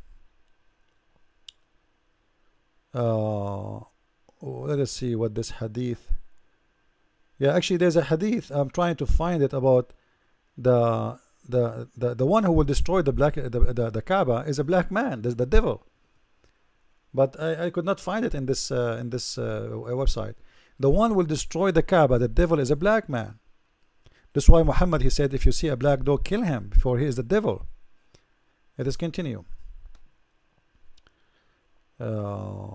Uh, let us see what this hadith. Yeah, actually, there's a hadith. I'm trying to find it about the the the, the one who will destroy the black the, the the Kaaba is a black man. There's the devil. But I, I could not find it in this uh, in this uh, website. The one who will destroy the Kaaba, the devil, is a black man. That's why Muhammad, he said, if you see a black dog, kill him, for he is the devil. Let us continue. Uh,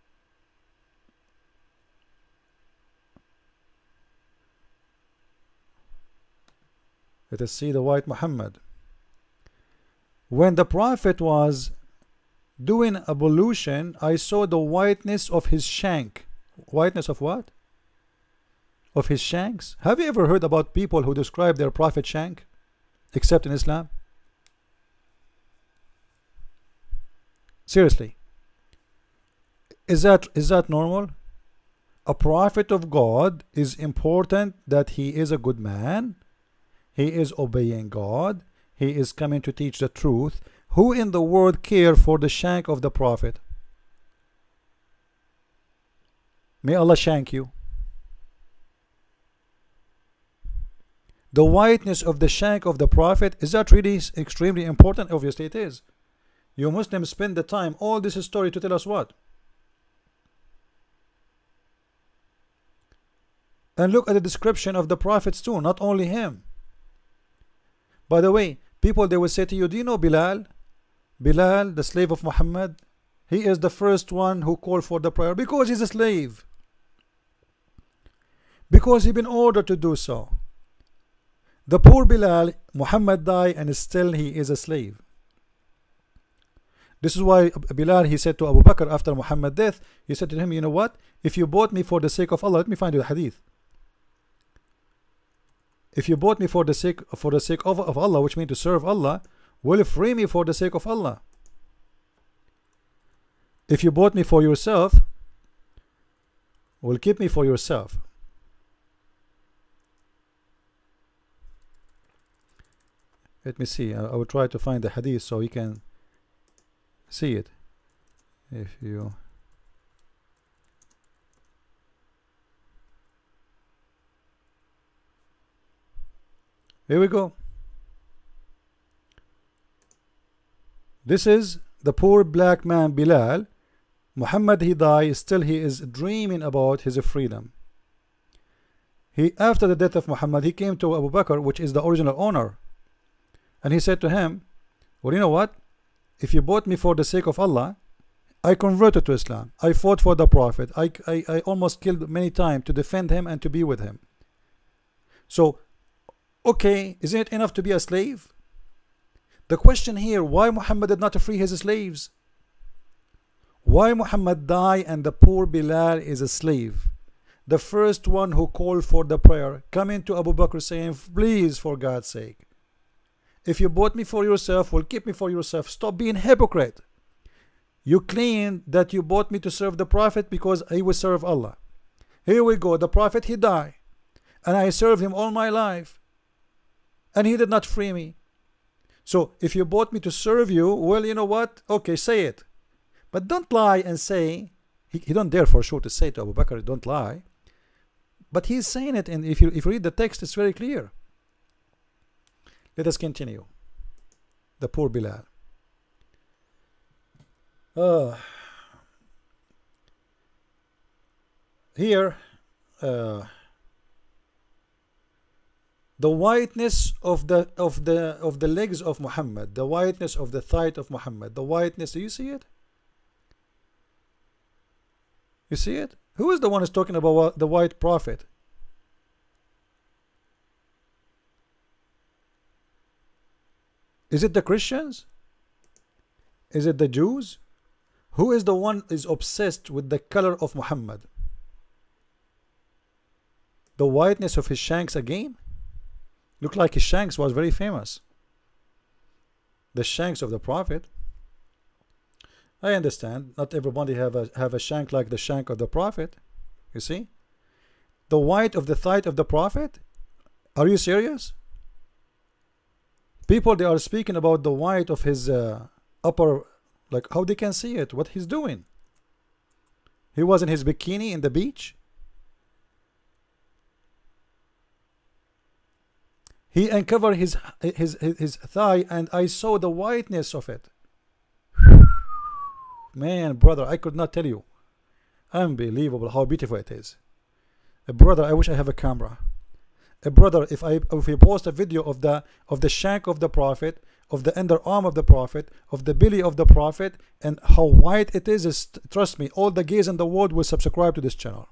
let us see the white Muhammad. When the Prophet was doing ablution, I saw the whiteness of his shank. Whiteness of what? Of his shanks. Have you ever heard about people who describe their Prophet shank, except in Islam? Seriously, is that is that normal? A prophet of God is important that he is a good man, he is obeying God, he is coming to teach the truth. Who in the world care for the shank of the prophet? May Allah shank you. The whiteness of the shank of the prophet, is that really extremely important? Obviously it is. You Muslims spend the time, all this story, to tell us what? And look at the description of the prophets too, not only him. By the way, people, they will say to you, do you know Bilal? Bilal, the slave of Muhammad, he is the first one who called for the prayer because he's a slave. Because he's been ordered to do so. The poor Bilal, Muhammad died and still he is a slave. This is why Bilal, he said to Abu Bakr after Muhammad's death, he said to him, you know what? If you bought me for the sake of Allah, let me find you the hadith. If you bought me for the sake for the sake of, of Allah, which means to serve Allah, will free me for the sake of Allah. If you bought me for yourself, will keep me for yourself. Let me see. I, I will try to find the hadith so you can see it. If you here we go. This is the poor black man Bilal. Muhammad, he died, still he is dreaming about his freedom. He, after the death of Muhammad, he came to Abu Bakr, which is the original owner, and he said to him, well, you know what? If you bought me for the sake of Allah, I converted to Islam. I fought for the Prophet. I, I, I almost killed many times to defend him and to be with him. So, okay, isn't it enough to be a slave? The question here, why Muhammad did not free his slaves? Why Muhammad died and the poor Bilal is a slave? The first one who called for the prayer, coming to Abu Bakr saying, please, for God's sake, if you bought me for yourself, well, keep me for yourself. Stop being hypocrite. You claim that you bought me to serve the Prophet because I will serve Allah. Here we go. The Prophet, he died, and I served him all my life, and he did not free me. So if you bought me to serve you, well, you know what? Okay, say it. But don't lie and say, he, he don't dare for sure to say to Abu Bakr, don't lie. But he's saying it, and if you, if you read the text, it's very clear. Let us continue. The poor Bilal. Uh, here, uh, the whiteness of the of the of the legs of Muhammad, the whiteness of the thigh of Muhammad, the whiteness. Do you see it? You see it? Who is the one who's talking about the white prophet? Is it the Christians? Is it the Jews? Who is the one is obsessed with the color of Muhammad? The whiteness of his shanks again? Looked like his shanks was very famous. The shanks of the Prophet. I understand. Not everybody have a have a shank like the shank of the Prophet. You see? The white of the thigh of the Prophet? Are you serious? People, they are speaking about the white of his uh, upper, like how they can see it, what he's doing. He was in his bikini in the beach. He uncovered his his his, his thigh, and I saw the whiteness of it. Man, brother, I could not tell you. Unbelievable how beautiful it is. Uh, brother, I wish I have a camera. Uh, brother, if I if we post a video of the of the shank of the Prophet, of the underarm of the Prophet, of the belly of the Prophet, and how white it is, is trust me, all the gays in the world will subscribe to this channel.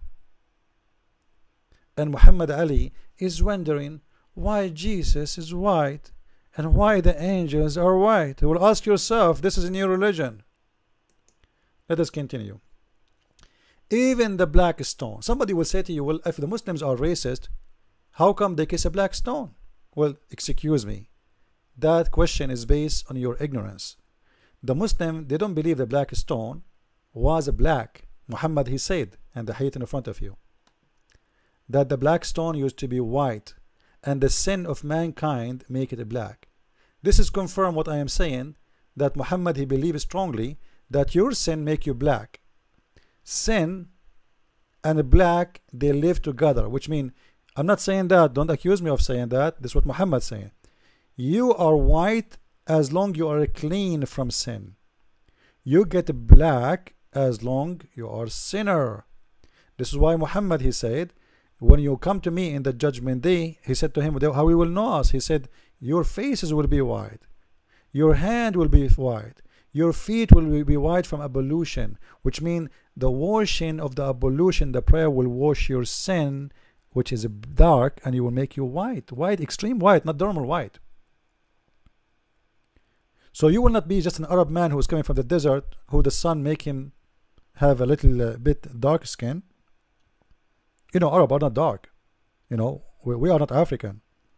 And Muhammad Ali is wondering why Jesus is white and why the angels are white. You will ask yourself, this is a new religion. Let us continue. Even the black stone. Somebody will say to you, well, if the Muslims are racist, how come they kiss a black stone? Well, excuse me. That question is based on your ignorance. The Muslim, they don't believe the black stone was black. Muhammad, he said, and the hadith in front of you, that the black stone used to be white, and the sin of mankind make it black. This is confirm what I am saying, that Muhammad, he believes strongly that your sin make you black. Sin and black, they live together, which means, I'm not saying that, don't accuse me of saying that, this is what Muhammad is saying. You are white as long you are clean from sin. You get black as long you are sinner. This is why Muhammad, he said, when you come to me in the judgment day, he said to him, how we will know us? He said, your faces will be white, your hand will be white, your feet will be white from ablution, which means the washing of the ablution, the prayer will wash your sin, which is dark, and it will make you white. White, extreme white, not normal white. So you will not be just an Arab man who is coming from the desert, who the sun make him have a little uh, bit dark skin. You know, Arab are not dark. You know, we, we are not African.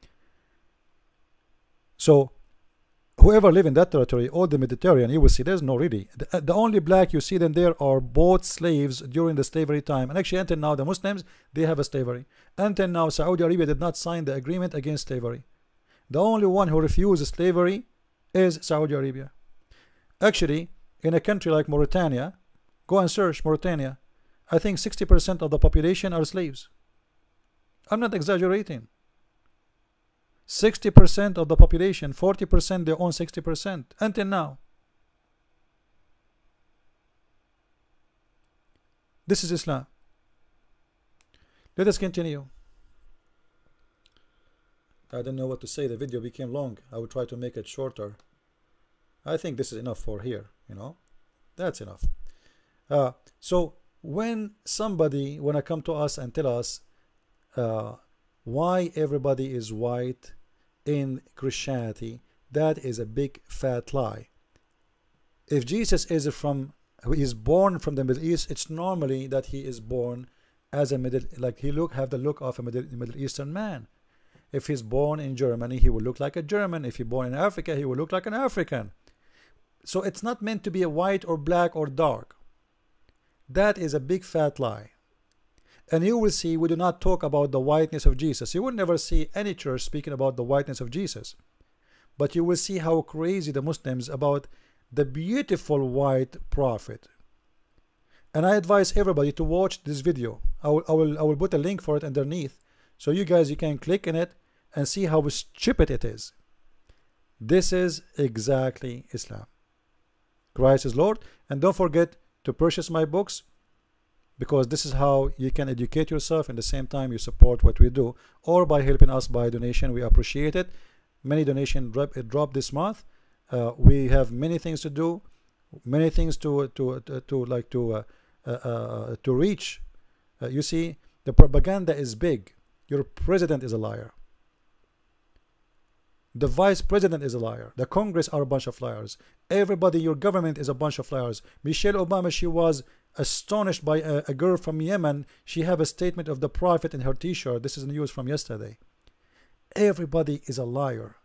So whoever live in that territory, all the Mediterranean, you will see there's no really. The, the only black you see them there are bought slaves during the slavery time. And actually until now the Muslims, they have a slavery. Until now Saudi Arabia did not sign the agreement against slavery. The only one who refused slavery is Saudi Arabia. Actually, in a country like Mauritania, go and search Mauritania, I think sixty percent of the population are slaves. I'm not exaggerating. sixty percent of the population, forty percent they own sixty percent until now. This is Islam. Let us continue. I don't know what to say. The video became long. I will try to make it shorter. I think this is enough for here, you know. That's enough. Uh, so when somebody wanna come to us and tell us uh, why everybody is white in Christianity, that is a big fat lie. If Jesus is from, he is born from the Middle East, it's normally that he is born as a middle, like he look have the look of a Middle, Middle Eastern man. If he's born in Germany, he will look like a German. If he's born in Africa, he will look like an African. So it's not meant to be a white or black or dark. That is a big fat lie. And you will see we do not talk about the whiteness of Jesus. You will never see any church speaking about the whiteness of Jesus. But you will see how crazy the Muslims about the beautiful white prophet. And I advise everybody to watch this video. I will, I will, I will put a link for it underneath. So you guys, you can click in it and see how stupid it is. This is exactly Islam. Christ is Lord. And don't forget to purchase my books, because this is how you can educate yourself and at the same time you support what we do, or by helping us by donation. We appreciate it. Many donation drop dropped this month. Uh, we have many things to do, many things to to to, to like to uh, uh, uh, to reach. Uh, you see, the propaganda is big. Your president is a liar. The vice president is a liar. The Congress are a bunch of liars. Everybody, your government is a bunch of liars. Michelle Obama, she was astonished by a, a girl from Yemen. She have a statement of the prophet in her t-shirt. This is news from yesterday. Everybody is a liar.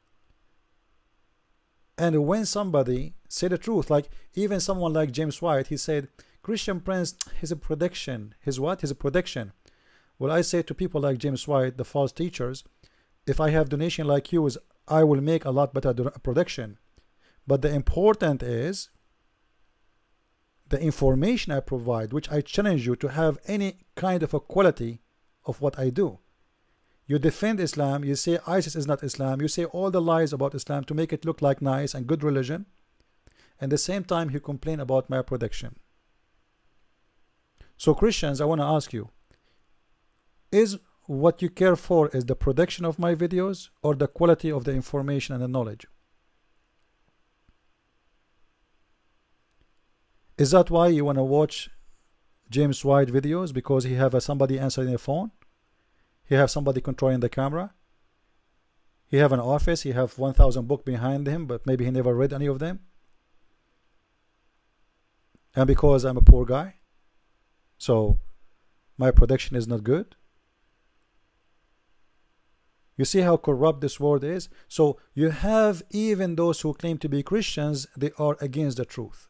And when somebody say the truth, like even someone like James White, he said, Christian Prince, he's a prediction. His what? He's a prediction. Well, I say to people like James White, the false teachers, if I have donation like you, I will make a lot better prediction. But the important is the information I provide, which I challenge you to have any kind of a quality of what I do. You defend Islam, you say ISIS is not Islam, you say all the lies about Islam to make it look like nice and good religion, and at the same time you complain about my prediction. So Christians, I want to ask you, is what you care for is the production of my videos or the quality of the information and the knowledge? Is that why you want to watch James White videos? Because he have a, somebody answering the phone? He have somebody controlling the camera? He have an office, he have one thousand books behind him, but maybe he never read any of them? And because I'm a poor guy, so my production is not good? You see how corrupt this world is? So you have even those who claim to be Christians, they are against the truth.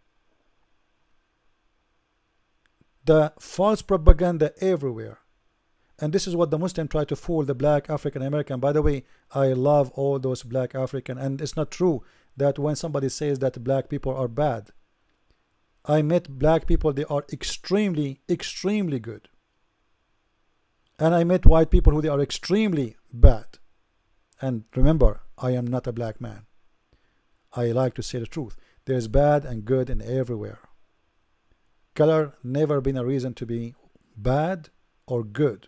The false propaganda everywhere. And this is what the Muslim try to fool the black African American. By the way, I love all those black African, and it's not true that when somebody says that black people are bad. I met black people, they are extremely, extremely good. And I met white people who they are extremely bad. And remember, I am not a black man. I like to say the truth. There's bad and good in everywhere. Color never been a reason to be bad or good.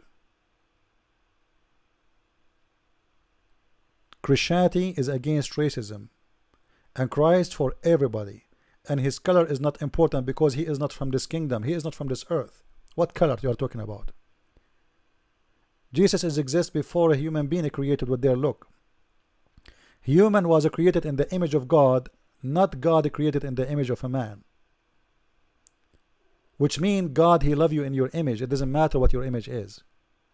Christianity is against racism, and Christ for everybody, and his color is not important because he is not from this kingdom, he is not from this earth. What color you are talking about? Jesus is exists before a human being created with their look. Human was created in the image of God, not God created in the image of a man. Which means God, he love you in your image. It doesn't matter what your image is.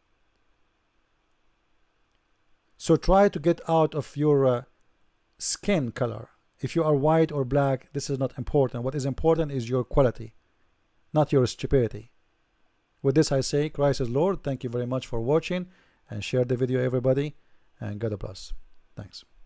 So try to get out of your uh, skin color. If you are white or black, this is not important. What is important is your quality, not your stupidity. With this I say, Christ is Lord. Thank you very much for watching, and share the video everybody, and God bless. Thanks.